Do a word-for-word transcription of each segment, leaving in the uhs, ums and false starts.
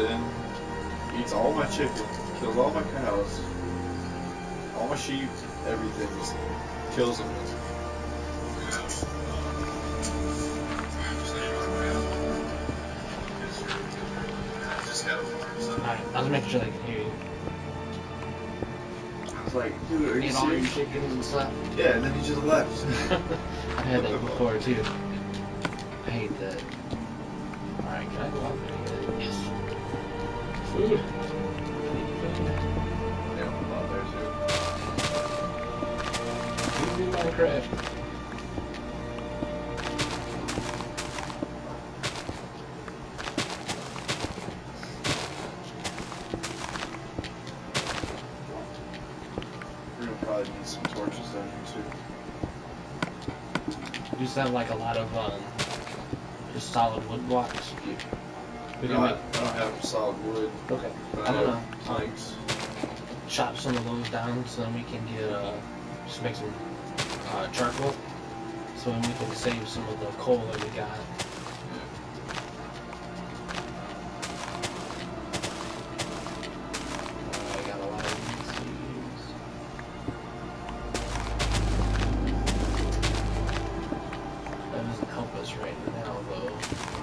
in, eats all my chicken, kills all my cows, all my sheep, everything, just kills them. Alright, I was making sure they could hear you. I was like, dude, are you Eat all your serious? chickens and stuff. Yeah, and then he just left. I've had that before too. I hate that. Alright, can I go out there and get it? Yes. Food. I need food. Yeah, I'm out there too. Food in Minecraft. We're gonna probably need some torches down here too. You sound like a lot of um, just solid wood blocks. Yeah. We No, can I, make. I don't have solid wood, Okay. but I I don't have know. planks. Chop some of those down so then we can get uh, just make some uh, charcoal. So then we can save some of the coal that we got. Uh, I got a lot of these seeds. That doesn't help us right now though.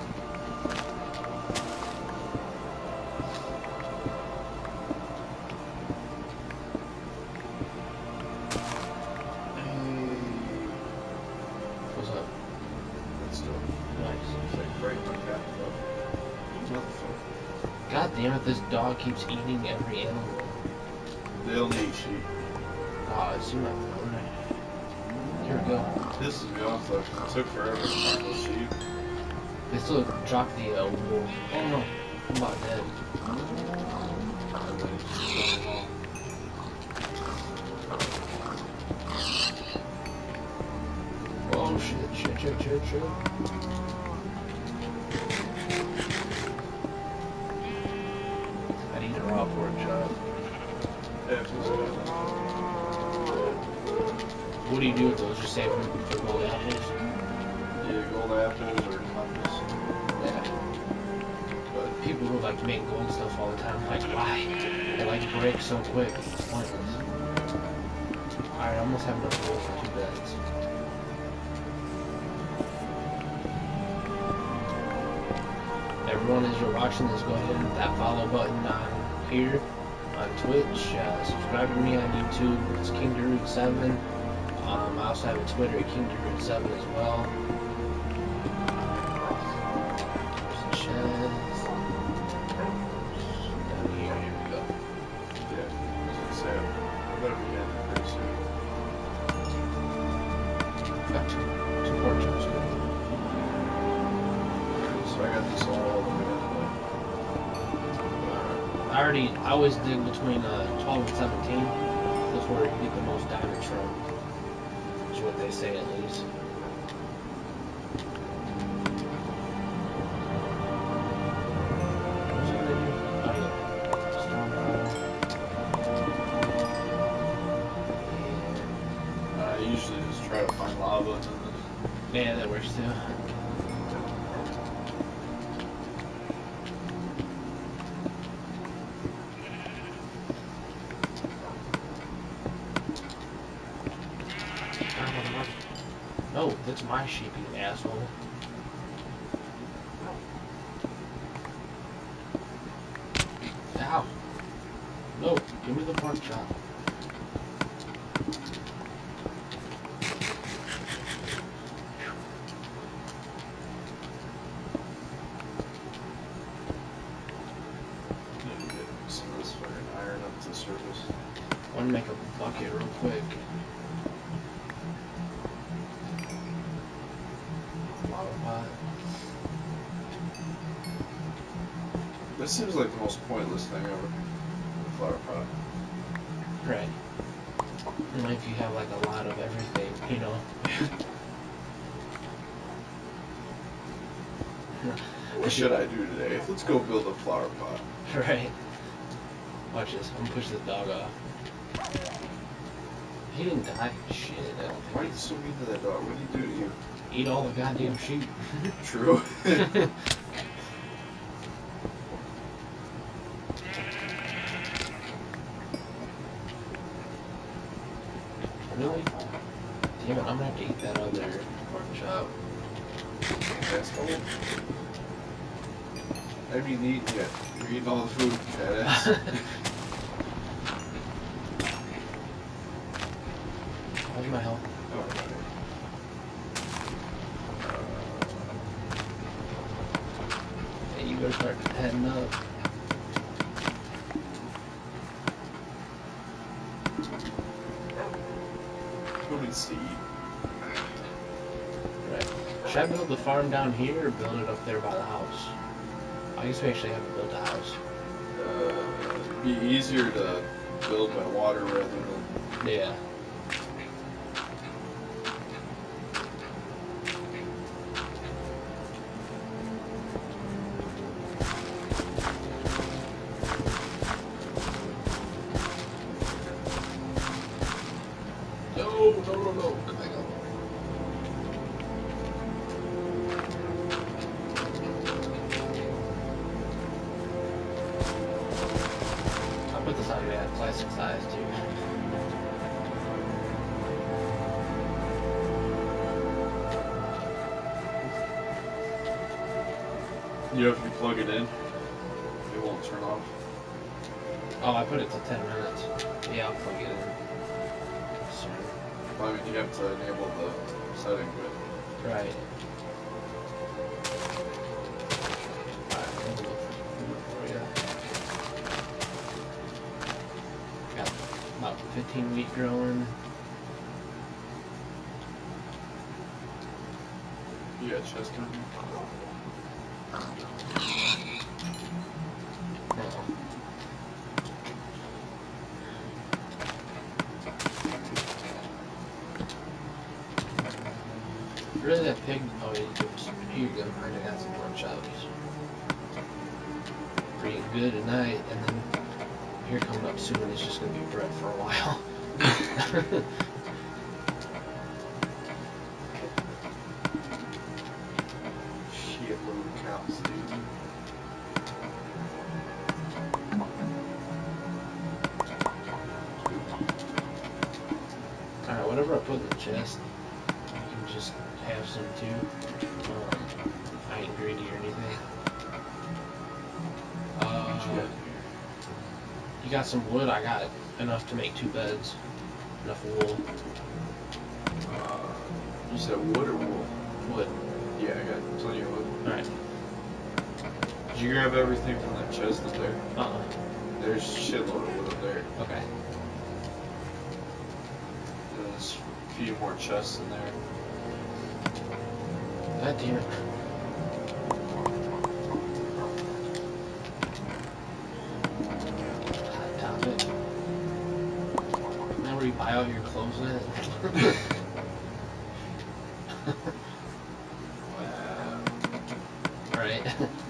What's up? That's dope. Nice. It's like break my cat though. Motherfucker. God damn it, this dog keeps eating every animal. They only eat sheep. Oh, it's in my phone. Here we go. This is me off though. It took forever to find those sheep. They still dropped the uh, wool. Oh no, I'm about dead. And then it's just killed them all. Oh shit, shit, shit, shit, shit. I need a raw pork chop. Yeah, it's just good. What do you do with those? Just save them for gold apples? Yeah, gold apples or compass. Yeah. But people who like make gold stuff all the time, like why? They like break so quick. It's pointless. Alright, I almost have enough gold for two beds. Everyone, as you're watching this, go ahead and hit that follow button on here, on Twitch. Uh, subscribe to me on YouTube. It's King Darude seven. Um, I also have a Twitter at King Darude seven as well. There's a chest. Down here, here we go. Yeah, I was gonna say, I better be in pretty soon. Got two, two pork chops. So I got this all the way down I already, I always dig between uh, twelve and seventeen. That's where you get the most diamonds from. That's what they say at least. What's that in here? Oh yeah. Stone there. I usually just try to find lava and then yeah. Yeah, that works too. No, that's my sheep, you asshole. Ow. No, give me the pork chop. need to get some of this fucking iron up to the surface. I want to make a bucket real quick. Flower pot. This seems like the most pointless thing ever. The flower pot. Right. And if you have like a lot of everything, you know. What should I do today? Let's go build a flower pot. Right. Watch this. I'm gonna push this dog off. He didn't die. Shit, I don't think. Why are you so mean to that dog? What did he do to you? Eat all the goddamn sheep. True. Really? Damn it, I'm gonna have to eat that other pork chop. That's cool. I mean, eat, yeah, you're eating all the food, badass. How's my health? Oh, okay. Hey, you better start heading up. Who needs to eat? Right. Should I build the farm down here or build it up there by the house? I guess we actually have to build a house. Uh, it'd be easier to build by water rather than... Yeah. No, no, no, no. Come back up. I'll put this on you at plastic size too. You know, if you plug it in, it won't turn off. Oh, I put it to ten minutes. Yeah, I'll plug it in. Sorry. I mean, you have to enable the setting, but... Right. Alright, I'm gonna look for you. Got about fifteen wheat growing. You got chest coming? No. Really, that pig? Oh, yeah, here you go. I got some pork chops. Pretty good tonight, and then here coming up soon, it's just gonna be bread for a while. Shit, little cows, dude. Alright, whatever I put in the chest, you can just have some too. Um, I ain't greedy or anything. Uh, you got some wood? I got enough to make two beds. Enough wool. Uh, you said wood or wool? Wood. Yeah, I got plenty of wood. Alright. Did you grab everything from that chest up there? Uh-uh. There's a shitload of wood up there. Okay. There's a few more chests in there. God damn it. Hot topic. Now where you buy all your clothes at? Wow. Alright.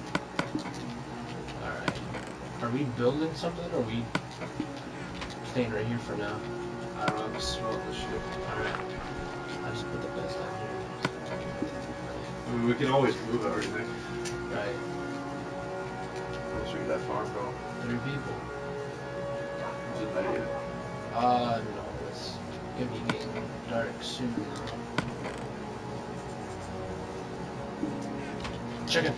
Alright. Are we building something or are we staying right here for now? I don't know, I'm just smelling this shit. Alright. I just put the best down here. I mean, we can always move everything. Right. Let's read that farm go. Three people. Is it night yet? Uh, no, it's gonna be getting dark soon. Chicken.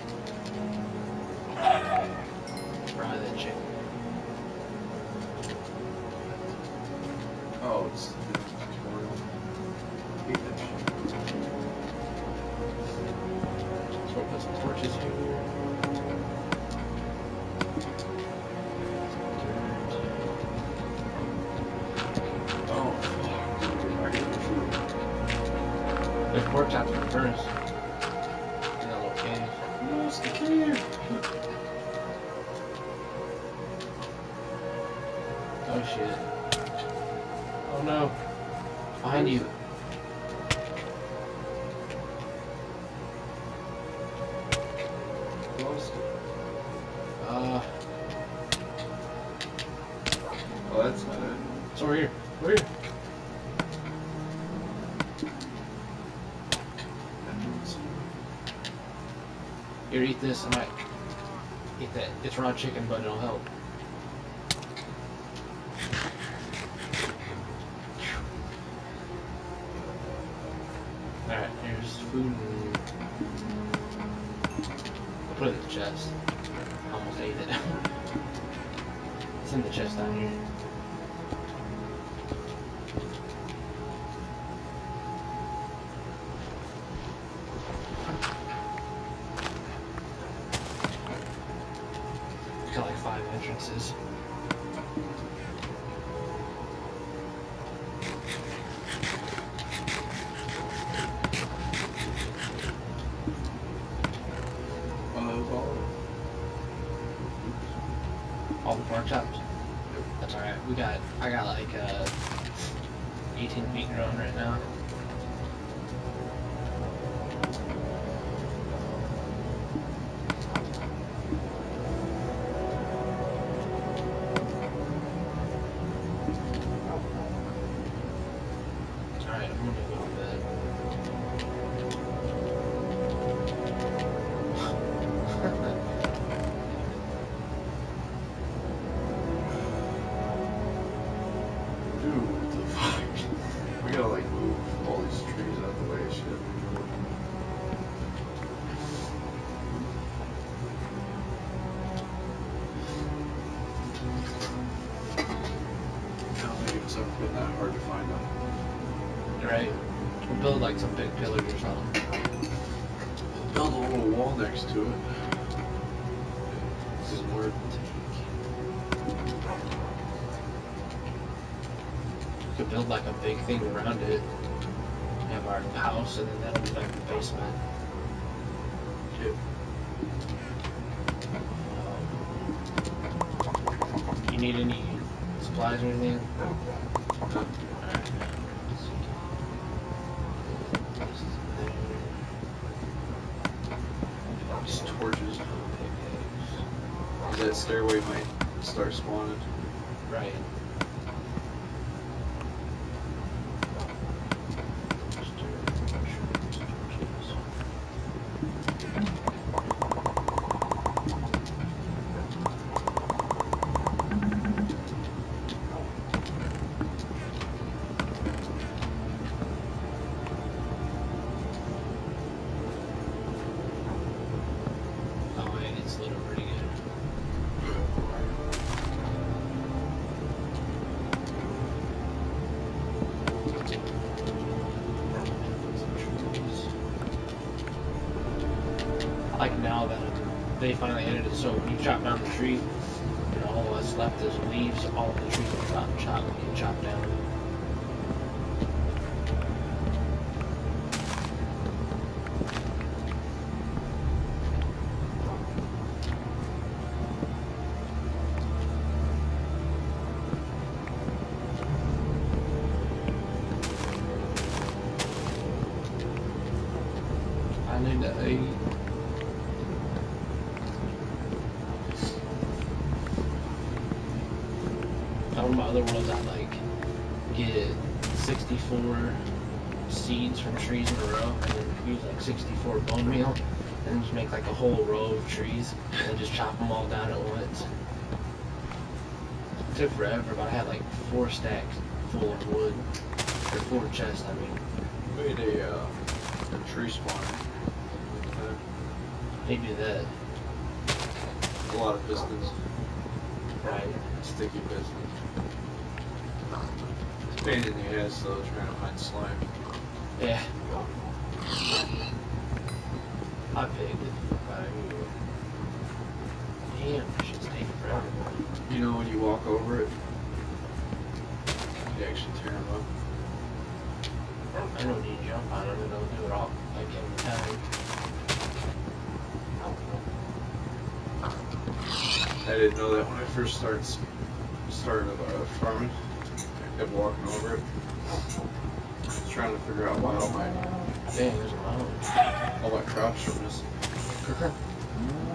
Fry that chicken. Oh, it's the tutorial. I hate that shit. So we'll put some torches here. Oh, fuck. I get the food. There's pork chops in the furnace. In that little cave. Where's the cave? Oh shit. Oh no. Behind you. Lost it. Uh, Oh, that's not it. it's over here. Over here. Here, eat this. I might eat that. It's raw chicken, but it'll help. food and I'll put it in the chest. Almost ate it. It's in the chest down here. Got like five entrances. All the pork chops? That's alright. We got, I got like uh, eighteen feet growing right now. Alright, I'm gonna go to bed. Dude, what the fuck? We gotta like move all these trees out of the way and shit. I don't think it's ever been that hard to find them. Right? We'll build like some big pillars or something. Build a little wall next to it. This is where We could build like a big thing around it. We have our house and then that'll be like the basement. Yep. Um, you need any supplies or anything? No. Alright. Just torches. That stairway might start spawning. Right. Oh, yeah, it's lit up pretty good. I like now that they finally ended it, so when you chop down the tree, and all that's left is leaves, all of the trees will chop, chop, get chopped down. I need to eat. One of my other worlds, I like get sixty-four seeds from trees in a row, and then use like sixty-four bone meal, and then just make like a whole row of trees, and then just chop them all down at once. It took forever, but I had like four stacks full of wood, or four chests, I mean. Made a, uh, a tree spawner. They do that. A lot of pistons. Right. Sticky pistons. It's a pain in the ass though, trying to find slime. Yeah. I picked it. Damn, this shit's taking forever. You know when you walk over it, you actually tear them up. I don't need to jump on it, and I'll do it all like every time. I didn't know that when I first started started uh, farming. I kept walking over it, trying to figure out why all my Dang, there's a lot of them. all my crops from this.